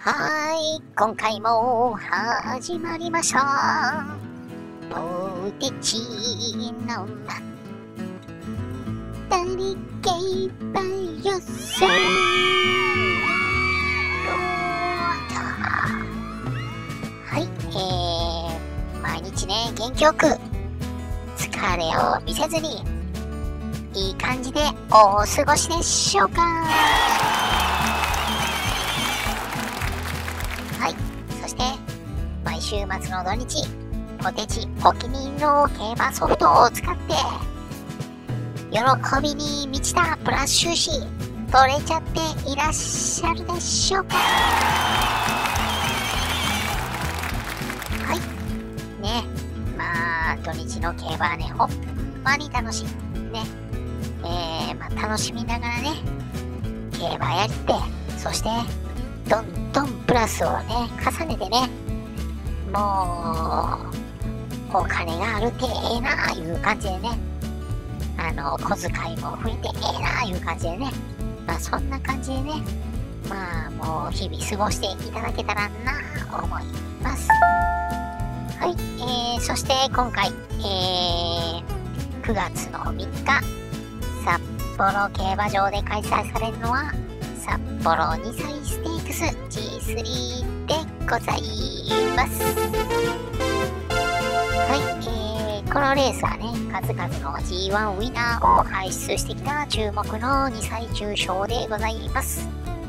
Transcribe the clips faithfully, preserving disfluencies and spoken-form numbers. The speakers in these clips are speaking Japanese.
はーい、今回も始まりました。ポテチのダリケイバヨスはい、えー、毎日ね、元気よく疲れを見せずにいい感じでお過ごしでしょうか。はい、そして毎週末の土日、ポテチお気に入りの競馬ソフトを使って喜びに満ちたプラッシュし取れちゃっていらっしゃるでしょうか。はいね、まあ土日の競馬はね、ほんまに楽しいね。えー、まあ楽しみながらね、競馬やって、そしてどんどんプラスをね重ねてね、もうお金があるってええなあいう感じでね、あの小遣いも増えてええなあいう感じでね、まあそんな感じでね、まあもう日々過ごしていただけたらなあ思います。はい、えー、そして今回、えー、くがつのみっか、札幌競馬場で開催されるのは札幌にさいステークス ジースリー でございます。はい、えー、このレースはね、数々の ジーワン ウィナーを輩出してきた注目のにさい重賞でございます。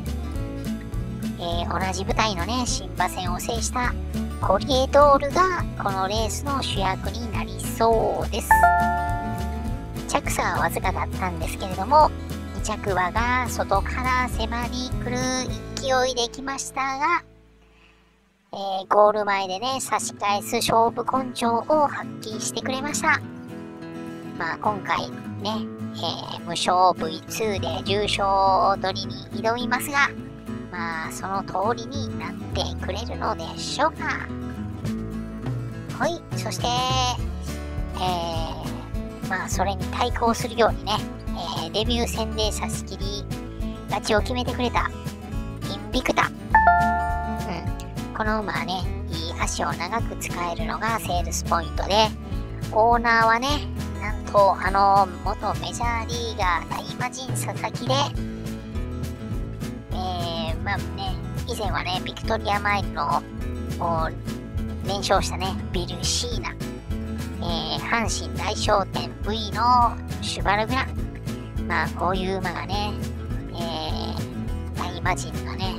えー、同じ舞台のね、新馬戦を制したコリエドールがこのレースの主役になりそうです。着差はわずかだったんですけれども、に着馬が外から迫り来る勢いで来ましたが、えー、ゴール前でね、差し返す勝負根性を発揮してくれました。まあ今回ね、えー、無勝 ブイツー で重賞取りに挑みますが、まあその通りになってくれるのでしょうか。はい、そして、えー、まあそれに対抗するようにね、えー、デビュー戦で差し切り勝ちを決めてくれたインビクタ、うん、この馬はね、いい足を長く使えるのがセールスポイントで、オーナーはね、なんとあの元メジャーリーガー大魔神佐々木で、えー、まあね、以前はね、ビクトリアマイルの連勝したね、ビルシーナ、えー、阪神大商店 ブイ のシュバルグラン、まあこういう馬がね、えー、大魔神のね、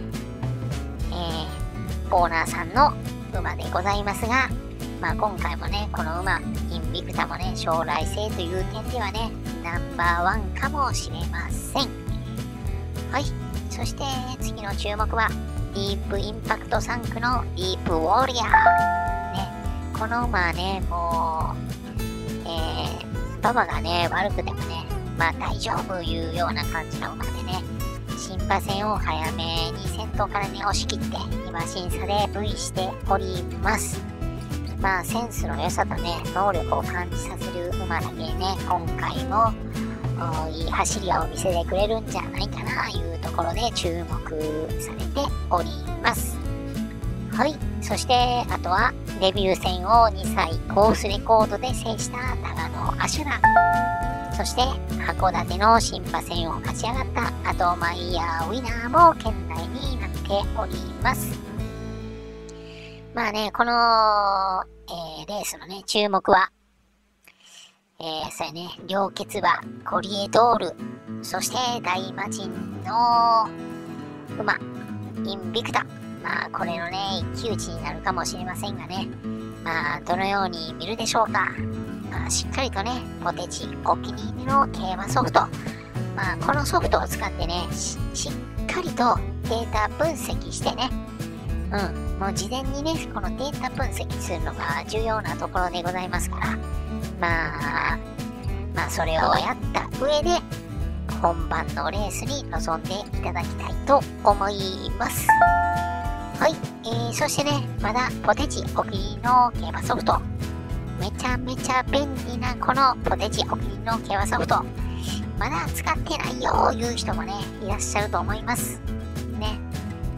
えー、オーナーさんの馬でございますが、まあ今回もね、この馬インビクタもね、将来性という点ではね、ナンバーワンかもしれません。はい、そして次の注目はディープインパクトさん区のディープウォリアー、ね、この馬はね、もう、えー、馬場がね悪くてもね、まあ大丈夫いうような感じの馬でね、新馬戦を早めに先頭からね押し切って今審査で ブイ しております。まあセンスの良さとね、能力を感じさせる馬だけね、今回もいい走りを見せてくれるんじゃないかないうところで注目されております。はい、そしてあとはデビュー戦をにさいコースレコードで制した長野アシュラ、そして函館の新馬戦を勝ち上がったアドマイヤーウィナーも圏内になっております。まあね、この、えー、レースのね、注目は、えー、そうやね、両決馬、コリエドール、そして大魔神の馬、インビクタ。まあ、これのね、一騎打ちになるかもしれませんがね、まあ、どのように見るでしょうか。まあ、しっかりとね、ポテチお気に入りの競馬ソフト、まあ、このソフトを使ってね、し, しっかりとデータ分析してね、うん、もう事前にね、このデータ分析するのが重要なところでございますから、まあ、まあ、それをやった上で、本番のレースに臨んでいただきたいと思います。はい、えー、そしてね、まだポテチお気に入りの競馬ソフト、めちゃめちゃ便利なこのポテチお気に入りの競馬ソフト、まだ使ってないよーいう人もね、いらっしゃると思います。ね。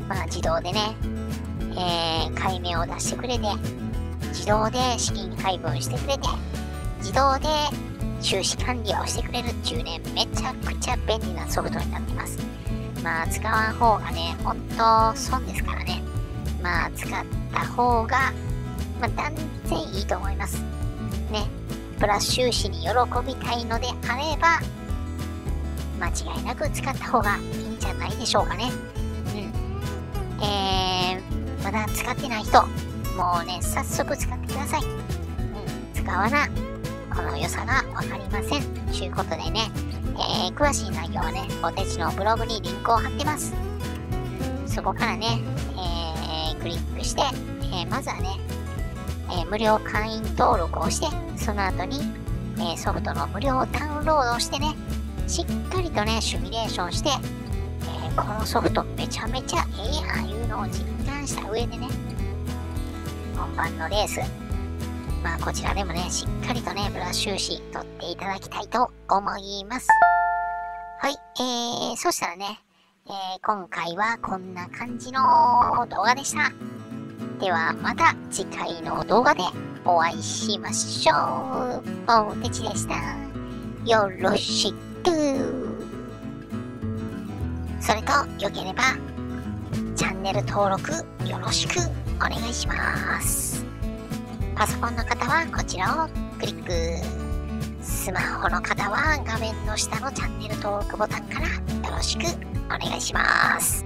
まあ自動でね、えー、買い目を出してくれて、自動で資金配分してくれて、自動で収支管理をしてくれるっていうね、めちゃくちゃ便利なソフトになってます。まあ使わん方がね、ほんと損ですからね。まあ使った方が、まあ断然いいと思います。ね。プラス収支に喜びたいのであれば、間違いなく使った方がいいんじゃないでしょうかね。うん。えー、まだ使ってない人、もうね、早速使ってください。うん。使わな、この良さがわかりません。ということでね、えー、詳しい内容はね、ポテチのブログにリンクを貼ってます。そこからね、えー、クリックして、えー、まずはね、えー、無料会員登録をして、その後に、えー、ソフトの無料ダウンロードをしてね、しっかりとね、シミュレーションして、えー、このソフトめちゃめちゃええやんいうのを実感した上でね、本番のレース、まあこちらでもね、しっかりとね、プラス収支取っていただきたいと思います。はい、えー、そしたらね、えー、今回はこんな感じの動画でした。ではまた次回の動画でお会いしましょう。ポテチでした。よろしく。それとよければチャンネル登録よろしくお願いします。パソコンの方はこちらをクリック。スマホの方は画面の下のチャンネル登録ボタンからよろしくお願いします。